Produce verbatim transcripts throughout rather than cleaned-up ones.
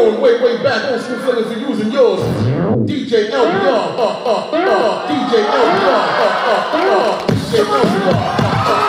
going way, way back on school fellas and using yours. D J L B R, uh, uh, uh, D J L B R, uh, uh, uh, D J L B R, uh, uh, uh, D J L B R.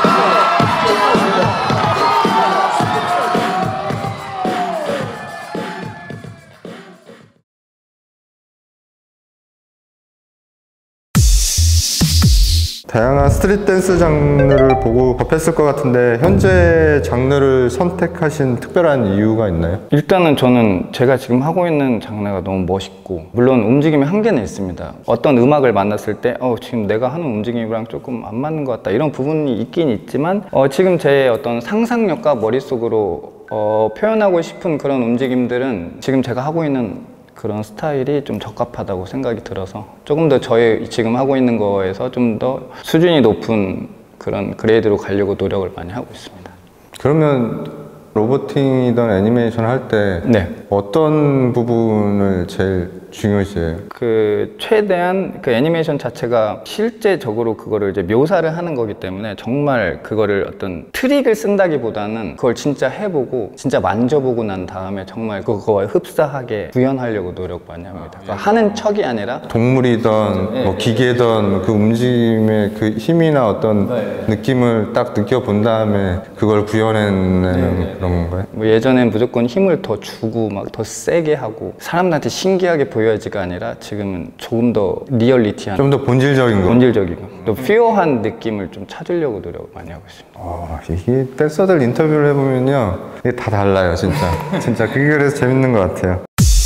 다양한 스트릿 댄스 장르를 보고 접했을 것 같은데 현재 장르를 선택하신 특별한 이유가 있나요? 일단은 저는 제가 지금 하고 있는 장르가 너무 멋있고, 물론 움직임의 한계는 있습니다. 어떤 음악을 만났을 때 어, 지금 내가 하는 움직임이랑 조금 안 맞는 것 같다, 이런 부분이 있긴 있지만 어, 지금 제 어떤 상상력과 머릿속으로 어, 표현하고 싶은 그런 움직임들은 지금 제가 하고 있는 그런 스타일이 좀 적합하다고 생각이 들어서 조금 더 저의 지금 하고 있는 거에서 좀 더 수준이 높은 그런 그레이드로 가려고 노력을 많이 하고 있습니다. 그러면 로보팅이든 애니메이션 할 때 네. 어떤 부분을 제일 중요시해요? 그 최대한 그 애니메이션 자체가 실제적으로 그거를 이제 묘사를 하는 거기 때문에 정말 그거를 어떤 트릭을 쓴다기보다는 그걸 진짜 해보고 진짜 만져보고 난 다음에 정말 그거와 흡사하게 구현하려고 노력 많이 합니다. 그러니까 하는 척이 아니라 동물이든 네. 뭐 기계든 그 움직임의 그 힘이나 어떤 네. 느낌을 딱 느껴본 다음에 그걸 구현해내는 네. 그런 건가요? 뭐 예전엔 무조건 힘을 더 주고 막 더 세게 하고 사람들한테 신기하게 보여야지가 아니라 지금은 조금 더 리얼리티한, 좀 더 본질적인 거, 본질적이고 또 피어한 느낌을 좀 찾으려고 노력을 많이 하고 있습니다. 아, 이게 댄서들 인터뷰를 해보면요 이게 다 달라요 진짜. 진짜 그게 그래서 재밌는 것 같아요.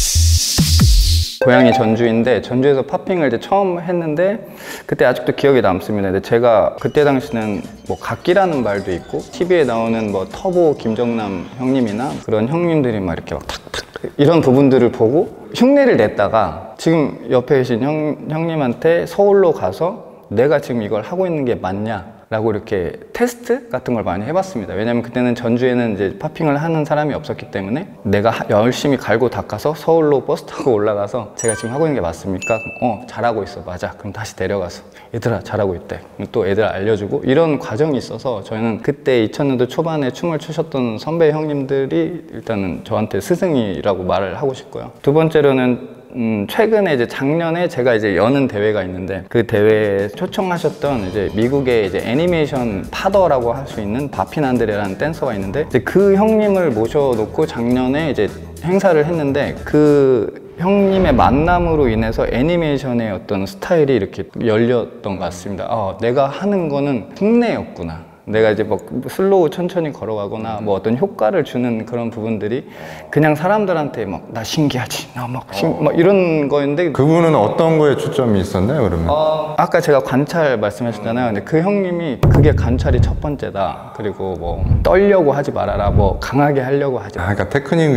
고향이 전주인데 전주에서 팝핑을 이제 처음 했는데 그때 아직도 기억에 남습니다. 근데 제가 그때 당시는 뭐 각기라는 말도 있고 티비에 나오는 뭐 터보 김정남 형님이나 그런 형님들이 막 이렇게 막 탁탁 이런 부분들을 보고 흉내를 냈다가 지금 옆에 계신 형, 형님한테 서울로 가서 내가 지금 이걸 하고 있는 게 맞냐 라고 이렇게 테스트 같은 걸 많이 해봤습니다. 왜냐면 그때는 전주에는 이제 팝핑을 하는 사람이 없었기 때문에 내가 열심히 갈고 닦아서 서울로 버스 타고 올라가서 제가 지금 하고 있는 게 맞습니까? 어, 잘하고 있어. 맞아. 그럼 다시 내려가서 얘들아 잘하고 있대. 또 애들 알려주고 이런 과정이 있어서 저는 그때 이천 년도 초반에 춤을 추셨던 선배 형님들이 일단은 저한테 스승이라고 말을 하고 싶고요. 두 번째로는 음, 최근에 이제 작년에 제가 이제 여는 대회가 있는데 그 대회에 초청하셨던 이제 미국의 이제 애니메이션 파더라고 할 수 있는 바핀 안드레라는 댄서가 있는데 이제 그 형님을 모셔놓고 작년에 이제 행사를 했는데 그 형님의 만남으로 인해서 애니메이션의 어떤 스타일이 이렇게 열렸던 것 같습니다. 아, 내가 하는 거는 흉내였구나. 내가 이제 뭐 슬로우 천천히 걸어가거나 뭐 어떤 효과를 주는 그런 부분들이 그냥 사람들한테 막 나 신기하지 나 막 신... 막 이런 거였는데 그분은 어떤 거에 초점이 있었나요 그러면? 어, 아까 제가 관찰 말씀하셨잖아요. 근데 그 형님이 그게 관찰이 첫 번째다. 그리고 뭐 떨려고 하지 말아라, 뭐 강하게 하려고 하지 말아라. 아, 그러니까 테크닉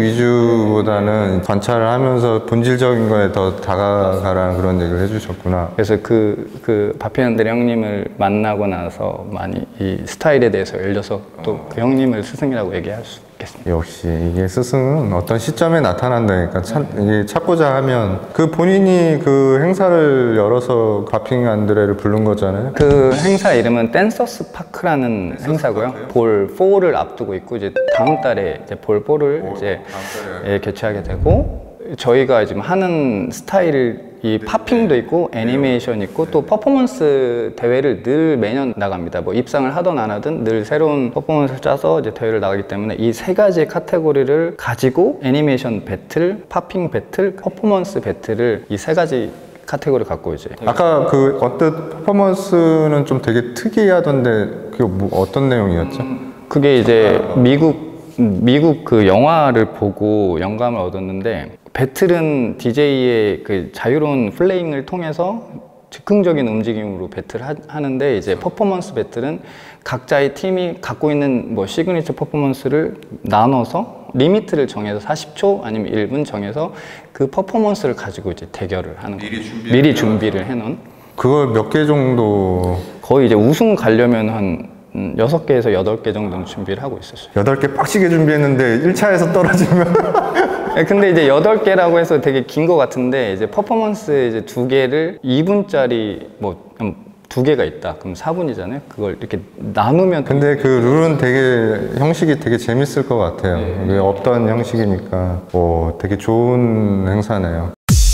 위주보다는 관찰을 하면서 본질적인 거에 더 다가가라는 그런 얘기를 해주셨구나. 그래서 그, 그 바핀 안드레 형님을 만나고 나서 많이 이 스타일에 대해서 열려서 또 그 형님을 스승이라고 얘기할 수 있겠습니다. 역시 이게 스승은 어떤 시점에 나타난다니까. 찾, 이게 찾고자 하면 그 본인이 그 행사를 열어서 바핀 안드레를 부른 거잖아요. 그 행사 이름은 댄서스 파크라는 댄서스 행사고요. 파크요? 볼 포를 앞두고 있고 이제 다음 달에 이제 볼 포를 오, 이제 예, 개최하게 되고 저희가 지금 하는 스타일 이 팝핑도 있고 애니메이션 있고 또 퍼포먼스 대회를 늘 매년 나갑니다. 뭐 입상을 하든 안 하든 늘 새로운 퍼포먼스를 짜서 이제 대회를 나가기 때문에 이 세 가지 카테고리를 가지고 애니메이션 배틀, 팝핑 배틀, 퍼포먼스 배틀을 이 세 가지 카테고리 갖고 이제 아까 그 어떤 퍼포먼스는 좀 되게 특이하던데 그게 뭐 어떤 내용이었죠? 음, 그게 이제 미국 미국 그 영화를 보고 영감을 얻었는데 배틀은 디제이의 그 자유로운 플레잉을 통해서 즉흥적인 움직임으로 배틀 하, 하는데 이제 퍼포먼스 배틀은 각자의 팀이 갖고 있는 뭐 시그니처 퍼포먼스를 나눠서 리미트를 정해서 사십 초 아니면 일 분 정해서 그 퍼포먼스를 가지고 이제 대결을 하는 거예요. 미리, 미리 준비를 해놓은. 그걸 몇 개 정도? 거의 이제 우승 가려면 한 음, 여섯 개에서 여덟 개 정도는 준비를 하고 있었어요. 여덟 개 빡시게 준비했는데 일 차에서 떨어지면 근데 이제 여덟 개라고 해서 되게 긴 거 같은데 이제 퍼포먼스 이제 두 개를 이 분짜리 뭐 두 개가 있다. 그럼 사 분이잖아요. 그걸 이렇게 나누면 근데 그 룰은 되게 형식이 되게 재밌을 것 같아요. 이게 없던 형식이니까 뭐 되게 좋은 행사네요.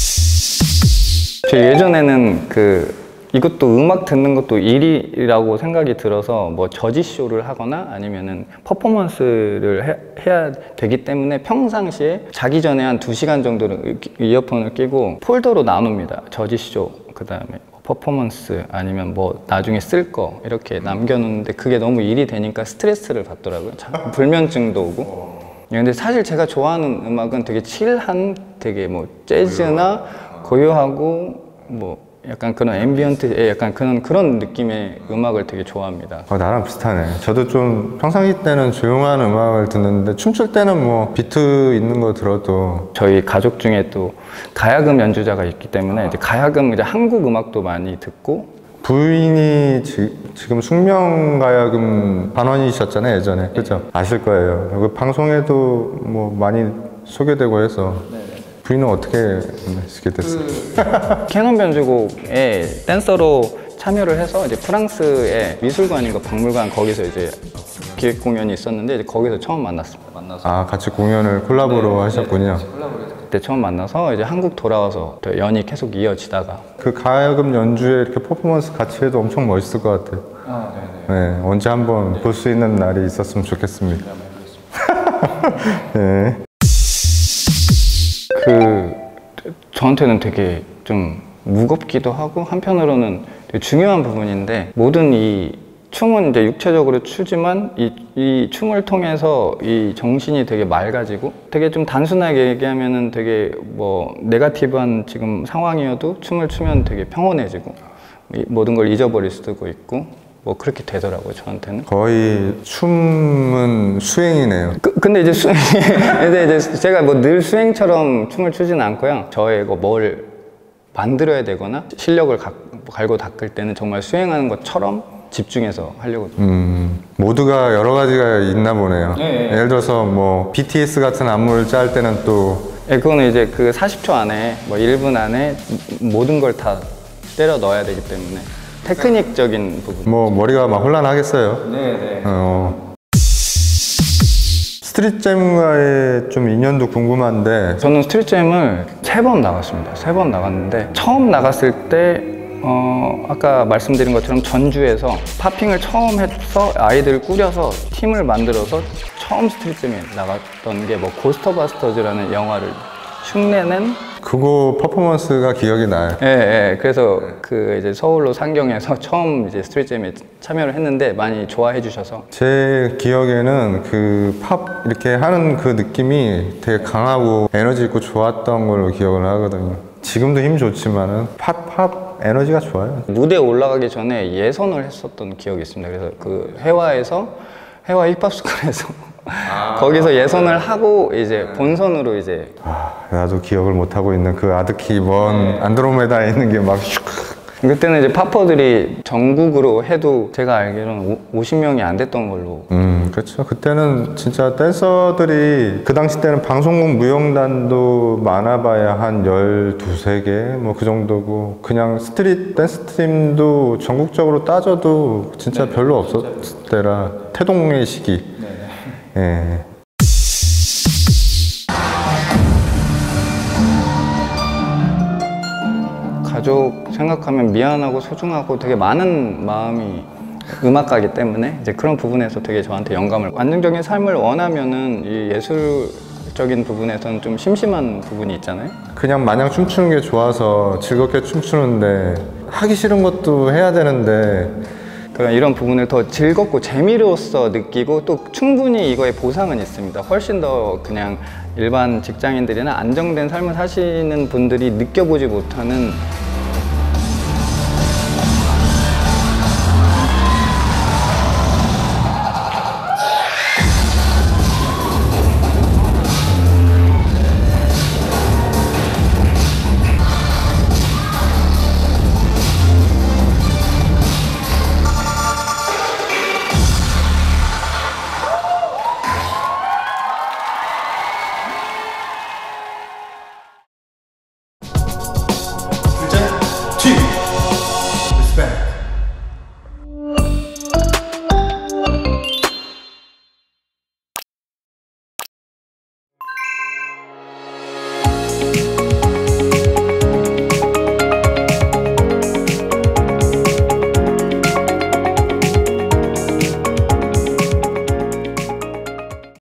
저 예전에는 그 이것도 음악 듣는 것도 일이라고 생각이 들어서 뭐 저지쇼를 하거나 아니면은 퍼포먼스를 해, 해야 되기 때문에 평상시에 자기 전에 한 두 시간 정도는 이어폰을 끼고 폴더로 나눕니다. 저지쇼, 그 다음에 퍼포먼스, 아니면 뭐 나중에 쓸 거 이렇게 남겨놓는데 그게 너무 일이 되니까 스트레스를 받더라고요. 참 불면증도 오고. 근데 사실 제가 좋아하는 음악은 되게 칠한, 되게 뭐 재즈나 고요하고 뭐 약간 그런 앰비언트, 약간 그런 그런 느낌의 음악을 되게 좋아합니다. 어, 나랑 비슷하네. 저도 좀 평상시 때는 조용한 음악을 듣는데 춤출 때는 뭐 비트 있는 거 들어도. 저희 가족 중에 또 가야금 연주자가 있기 때문에 이제 가야금, 이제 한국 음악도 많이 듣고. 부인이 지, 지금 숙명가야금 반원이셨잖아요, 예전에. 그죠? 아실 거예요. 그 방송에도 뭐 많이 소개되고 해서. 부인은 어떻게 하시게 됐어요? 그 캐논 변주곡에 댄서로 참여를 해서 이제 프랑스의 미술관인가 박물관, 거기서 이제 기획 공연이 있었는데 이제 거기서 처음 만났습니다. 만나서. 아, 같이 공연을 콜라보로 네, 하셨군요. 네, 그때 처음 만나서 이제 한국 돌아와서 또 연이 계속 이어지다가. 그 가야금 연주에 이렇게 퍼포먼스 같이 해도 엄청 멋있을 것 같아요. 아, 네네. 네, 언제 한번 볼 수 있는 날이 있었으면 좋겠습니다. 네. 그 저한테는 되게 좀 무겁기도 하고 한편으로는 되게 중요한 부분인데, 모든 이 춤은 이제 육체적으로 추지만 이, 이 춤을 통해서 이 정신이 되게 맑아지고, 되게 좀 단순하게 얘기하면은 되게 뭐 네거티브한 지금 상황이어도 춤을 추면 되게 평온해지고 이 모든 걸 잊어버릴 수도 있고 뭐 그렇게 되더라고요, 저한테는. 거의 춤은 수행이네요. 그, 근데 이제 수, 근데 이제 제가 뭐 늘 수행처럼 춤을 추지는 않고요. 저의 뭘 만들어야 되거나 실력을 가, 갈고 닦을 때는 정말 수행하는 것처럼 집중해서 하려고. 음, 모두가 여러 가지가 있나 보네요. 네, 네. 예를 들어서 뭐 비티에스 같은 안무를 짤 때는 또. 예, 그거는 이제 그 사십 초 안에 뭐 일 분 안에 모든 걸 다 때려 넣어야 되기 때문에 테크닉적인 부분. 뭐 머리가 막 혼란하겠어요. 네네. 어. 스트릿잼과의 좀 인연도 궁금한데. 저는 스트릿잼을 세 번 나갔습니다. 세 번 나갔는데 처음 나갔을 때 어, 아까 말씀드린 것처럼 전주에서 팝핑을 처음 해서 아이들을 꾸려서 팀을 만들어서 처음 스트릿잼에 나갔던 게 뭐 고스터바스터즈라는 영화를 흉내낸. 그거 퍼포먼스가 기억이 나요. 예, 예. 그래서 그 이제 서울로 상경해서 처음 이제 스트릿잼에 참여를 했는데 많이 좋아해 주셔서. 제 기억에는 그 팝 이렇게 하는 그 느낌이 되게 강하고 에너지 있고 좋았던 걸로 기억을 하거든요. 지금도 힘 좋지만은 팝, 팝 에너지가 좋아요. 무대에 올라가기 전에 예선을 했었던 기억이 있습니다. 그래서 그 해화에서 해화 힙합스쿨에서 아, 거기서 예선을 하고 이제 본선으로 이제. 아, 나도 기억을 못 하고 있는 그 아득히 먼 안드로메다에 있는 게 막 슉. 그때는 이제 팝퍼들이 전국으로 해도 제가 알기로는 오십 명이 안 됐던 걸로. 음, 그렇죠. 그때는 진짜 댄서들이 그 당시 때는 방송국 무용단도 많아봐야 한 열두세 개 뭐 그 정도고, 그냥 스트릿 댄스 팀도 전국적으로 따져도 진짜 네, 별로 없었을 때라 태동의 시기. 네. 예. 가족 생각하면 미안하고 소중하고 되게 많은 마음이 음악가이기 때문에 이제 그런 부분에서 되게 저한테 영감을. 안정적인 삶을 원하면은 이 예술적인 부분에서는 좀 심심한 부분이 있잖아요. 그냥 마냥 춤추는 게 좋아서 즐겁게 춤추는데 하기 싫은 것도 해야 되는데, 그런 이런 부분을 더 즐겁고 재미로서 느끼고 또 충분히 이거에 보상은 있습니다. 훨씬 더 그냥 일반 직장인들이나 안정된 삶을 사시는 분들이 느껴보지 못하는